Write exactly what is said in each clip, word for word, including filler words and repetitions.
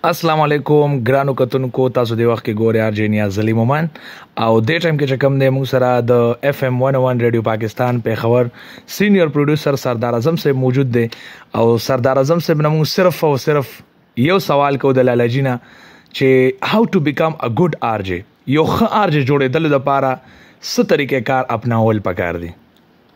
السلام علیکم ګرانو کتونکو، تاسو د وخت کې ګوري ارجې نیاز علي مومن او د ټایم کې چې کوم دی موږ سره د اف ام one oh one ریډیو پاکستان په خبر سینیئر پروډوسر سردار اعظم صاحب موجود دی او سردار اعظم صاحب نو صرف او صرف یو سوال کو د لالا جینا چې هاو ټو بیکم ا ګډ ارجې یو ښه ارجې جوړېدل لپاره څه طریقې کار اپناول پکار دي.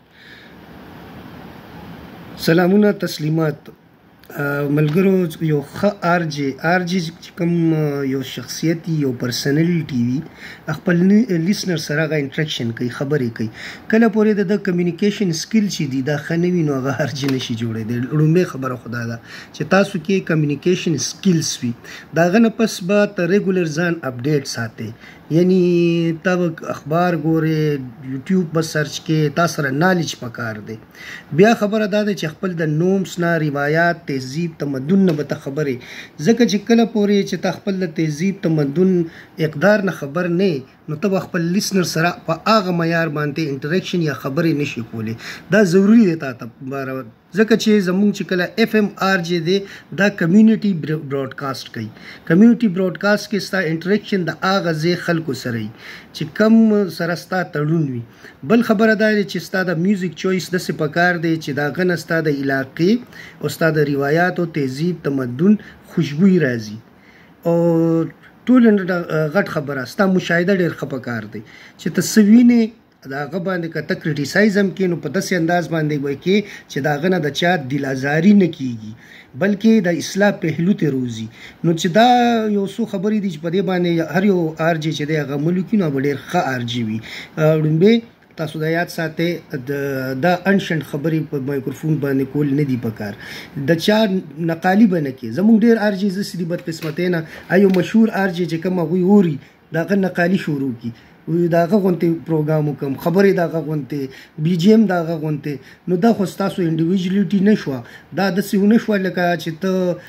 سلامونه تسلیمات ملګرو. یو ښه ارجې ارجې کوم یو شخصیت یو پرسنالټي وي خپل لیسنر سره هغه انټریکشن کوي، خبرې کوي. کله پورې د کمیونیکیشن سکیل چې دي دا ښه نه وي نو هغه ارجې نشي جوړېدی. لومړۍ خبره خو دا ده چې تاسو کې کمیونیکیشن سکیلز وي، د هغه نه پس به ته ریګولر ځان اپډیټ ساتئ، یعنی تا به اخبار ګورې، یوټیوب به سرچ کې، تا سره نالج پکار دی. بیا خبره دا ده چې خپل د نومس نه، روایات، تهذیب، تمدن نه به ته خبرې، ځکه چې کله پورې چې تا خپل د تهذیب، تمدن، اقدار نه خبر نه نو ته به خپل لیسنر سره په هغه معیار باندې انټریکشن یا خبرې نشي کولی. دا ضروري دی تا ته، ځکه چې زمونږ چې کله اف ام آر جې دی دا کمیونټي براډکاسټ کوي. کمیونټي براډکاسټ کې ستا انټریکشن د هغه ځای خلکو سره وي چې کم سره ستا تړون وي. بل خبره دا دی چې ستا د میوزیک چویس داسې پکار دی چې د هغه نه ستا د علاقې او ستا د روایاتو، تهذیب، تمدن خوشبويي راځي. او ټول غټ خبره ستا مشاهده ډېر ښه پکار دی چې ته څه وینې د هغه باندې که ته کریټیسایز هم کړې نو په داسې انداز باندې به کې چې د هغه نه د چا دل ازاري نه کېږي بلکې د اصلاح پهلو ته روزي. نو چې دا یو څو خبرې دي چې په دې باندې هر یو ارجې چې دی هغه عمل وکړي نو به ډېر ښه ارجې وي. لومړی تاسو د یاد ساتئ دا انشنټ خبرې په مایکروفون باندې کول نه دي پکار، د چا نقالي به نه کې. زموږ ډېر ارجې زسې دي بدقسمتۍ نه ایو مشهور ارجې چې کوم هغوی اوري د هغه نقالي شروع کړي، د هغه غونتې پروګرام وکړم، خبرې د هغه غونتې، بي جي ایم د هغه غونتې. نو دا خو ستاسو انډیویژولیټي نه شوه، دا داسې ونه شوه لکه چې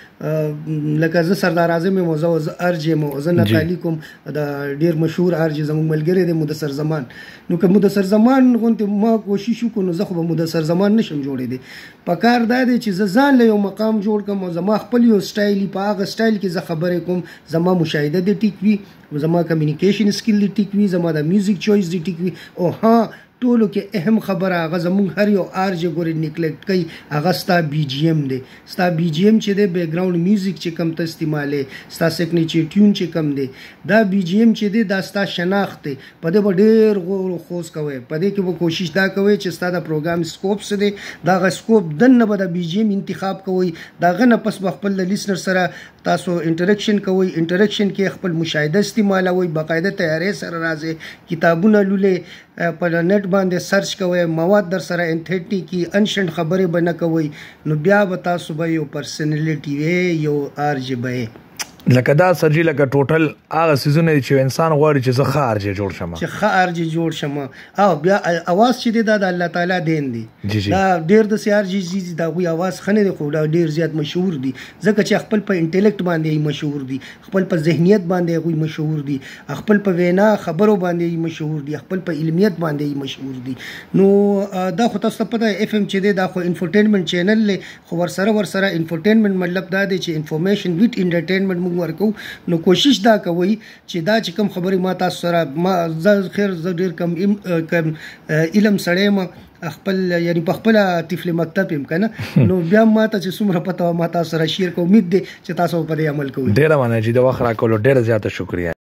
ته لکه زه سردار اعظم یم او زه ارجې یم او زه نقالي کوم د ډېر مشهور ارجې زموږ ملګری دی مدثر زمان. نو که مدثر زمان غونتې ما کوشش وکړو نو زه خو به مدثر زمان نشم جوړېدی. پکار دا دی چې زه ځان له یو مقام جوړ کړم او زما خپل یو سټایل په هغه سټایل کې زه خبرې کوم، زما مشاهده دې ټیک وي، زما کمیونیکیشن سکیل دې ټیک وي، زما د میوزیک چویس دې ټیک وي. او ها ټولو کې اهم خبره هغه زموږ هر یو ارجې ګورې نیګلیکټ کوي، هغه ستا بي جي ایم دی. ستا بي جي ایم چې دی بیک ګراؤنډ میوزیک چې کم ته استعمالې، ستا سیګنیچر ټیون چې کم دی، دا بي جي ایم چې دی دا ستا شناخت دی. په دې به ډېر غور و خوض کوئ، په دې کې به کوشش دا کوئ چې ستا د پروګرام سکوپ څه دی، د هغه سکوپ دننه به د بي جي ایم انتخاب کوئ. د هغه نه پس به خپل د لیسنر سره تاسو انټریکشن کوئ. انټریکشن کې خپل مشاهده استعمالوئ، باقاعده تیارې سره راځئ، کتابونه لولئ، په نت باندې سرچ کوئ، مواد در سره انتھیټی کی انشنټ خبرې به نه کوئ. نو بیا به تاسو به یو پرسنالټي وی، یو ارجې به لکه دا سرجي لکه ټوټل هغه سیزونه چې انسان غواړي چې زه ښه ارجې جوړ شم، چې ښه ارجې جوړ شم. او بیا اواز چې دی دا د الله تعالی دین دی. دا ډېر داسې ارجې دي د هغوی اواز ښه نه دی خو ډېر زیات مشهور دي ځکه چې خپل په انټلیکټ باندې مشهور دي، خپل په ذهنیت باندې هغوی مشهور دي، خپل په وینا خبرو باندې مشهور دي، خپل په علمیت باندې مشهور دي. نو دا خو تاسو ته پته اف ام چې دی دا خو انفورټینمنټ چینل دی، خو ورسره ورسره انفورټینمنټ مطلب دا دی چې انفارمیشن ویت انټرټینمنټ موږ ورکو. نو کوشش دا کوئ چې دا چې کوم خبرې ما تاسو سره ما زه خیر زه ډېر کم کم علم سړی یم، خپل یعنی په خپله طفل مکتب یم که نه، نو بیا ما ته چې څومره پته وه ما تاسو سره شیر کوم. امید دی چې تاسو په دې عمل کوئ. ډېره مننه چې د وخت راکولو ډېره زیاته شکریه.